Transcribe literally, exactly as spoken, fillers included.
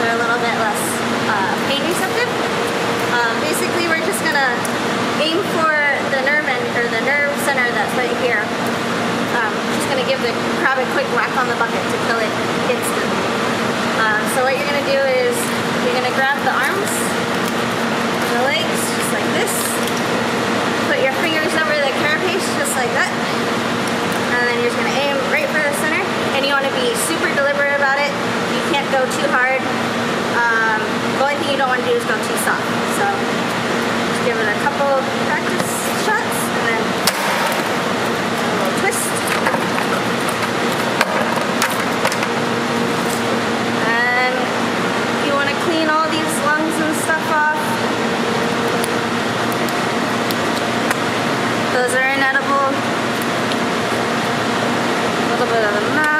they're a little bit less uh, pain receptive. Um, basically, we're just gonna aim for the nerve end, or the nerve center that's right here. Um, just gonna give the crab a quick whack on the bucket to kill it instantly. Um, so what you're gonna do is you're gonna grab the arms, the legs, just like this. Put your fingers over the carapace, just like that. And then you're just gonna aim right for the center. And you wanna be super deliberate about it. You can't go too hard. Um, the only thing you don't wanna do is go too soft. So just give it a couple practice shots and then a little twist. And you wanna clean all these lungs and stuff off. Those are inedible. A little bit of the mouth.